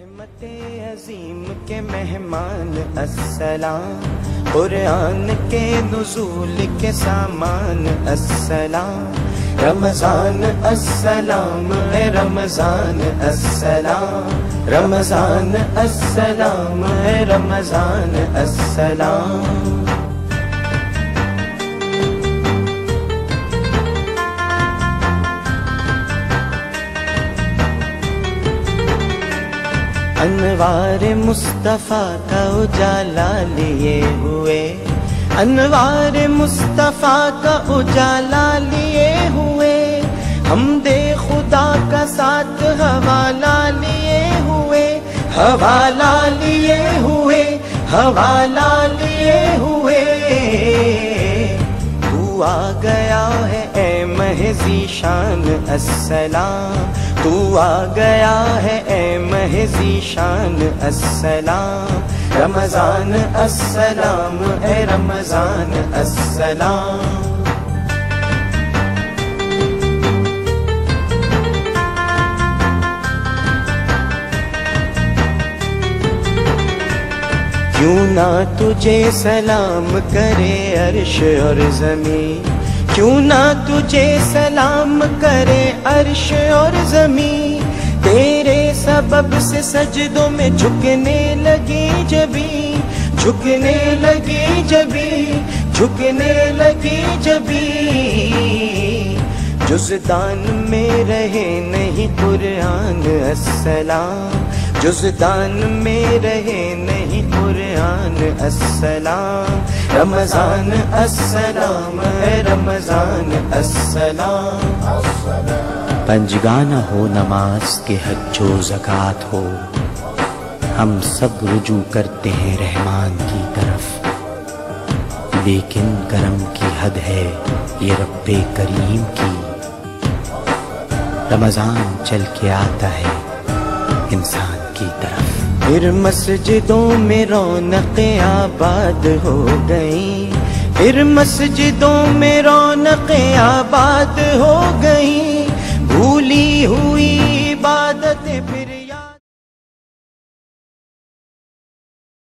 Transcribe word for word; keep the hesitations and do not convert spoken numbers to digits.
رحمت عظیم کے مہمان السلام، قرآن کے نزول کے سامان السلام، رمضان السلام اے رمضان السلام، رمضان السلام اے رمضان السلام۔ انوار مصطفیٰ کا اجالا لیے ہوئے، انوار مصطفیٰ کا اجالا لیے ہوئے، حمد خدا کا ساتھ حوالہ لیے ہوئے، حوالہ لیے ہوئے، حوالہ لیے ہوئے۔ تو آ گیا ہے اے مہذی شان السلام، تو آ گیا ہے اے مہذی شان السلام، رمضان السلام اے رمضان السلام۔ کیوں نہ تجھے سلام کرے عرش اور زمین، کیوں نہ تجھے سلام کرے عرش اور زمین، تیرے سبب سے سجدوں میں جھکنے لگی جبیں، جھکنے لگی جبیں، جھکنے لگی جبیں۔ جزدان میں رہے نہیں قرآن السلام، جزدان میں رہے نہیں قرآن السلام، رمضان السلام اے رمضان السلام۔ پنجگانہ ہو نماز کے حج و زکوٰۃ ہو، ہم سب رجوع کرتے ہیں رحمان کی طرف، لیکن کرم کی حد ہے یہ رب کریم کی، رمضان چل کے آتا ہے انسان کی طرف۔ پھر مسجدوں میں رونقیں آباد ہو گئیں، پھر مسجدوں میں رونقیں آباد ہو گئیں،